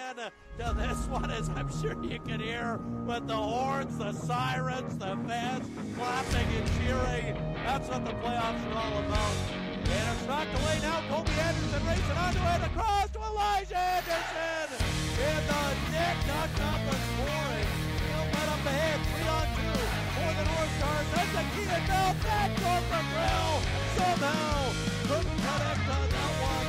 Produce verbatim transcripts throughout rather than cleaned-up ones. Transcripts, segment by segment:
to this one, as I'm sure you can hear, with the horns, the sirens, the fans clapping and cheering. That's what the playoffs are all about. And it's knocked away now. Kobe Anderson racing onto it, across to Elijah Anderson. In the net, knocked out the scoring. He'll let up ahead, three on two for the North Stars. That's a key and Bell, back door for Grill. Somehow couldn't connect on that one.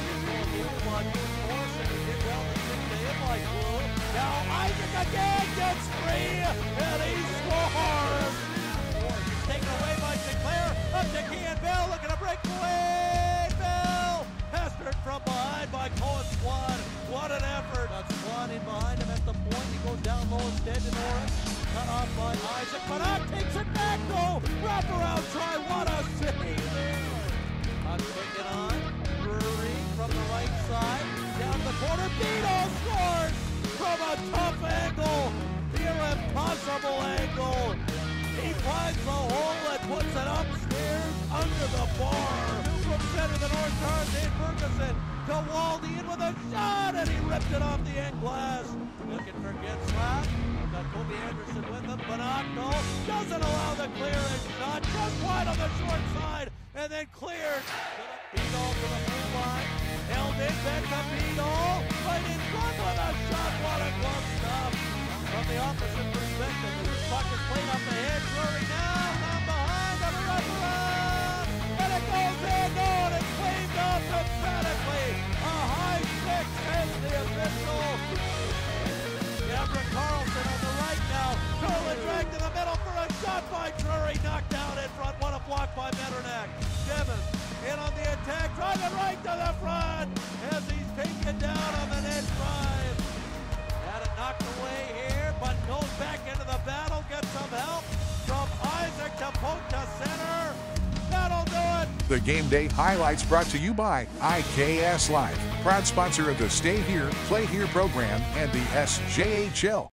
Like blue. Now Izyk again gets free, and he scores. He's taken away by Sinclair. Up to Kean Bell, looking to break away. Bell pestered from behind by Cohen Swan. What an effort. That's Swan in behind him at the point. He goes down low instead to Norris. Cut off by Izyk, but Ott takes it back though. Wrap around try. What a save there. Ott taking on. Brewery from the right side. Down the corner, Beto scores from a tough angle, near impossible angle. He finds the hole and puts it upstairs under the bar. From center, the North Stars, Dave Ferguson to Waldy in with a shot, and he ripped it off the end glass. Looking for Getzlaff. Got Kobe Anderson with him, but Otto doesn't allow the clearance shot, just wide on the short side, and then cleared. Beto to the blue line. Held in, back to Beto, right in front with a shot, what a glove stop. From the opposite perspective, the puck is played up ahead, Drury now, down behind, on the right around, and it goes in, no, and it's cleaned up emphatically. A high six as the official. Deborah Carlson on the right now, Curlin dragged to the middle for a shot by Drury, knocked down in front, what a block by Metternach. Devin in on the attack, driving right to the front as he's taken down on the net drive. Had it knocked away here, but goes back into the battle, gets some help from Izyk to poke to center. That'll do it. The Game Day highlights brought to you by I K S Life, proud sponsor of the Stay Here, Play Here program and the S J H L.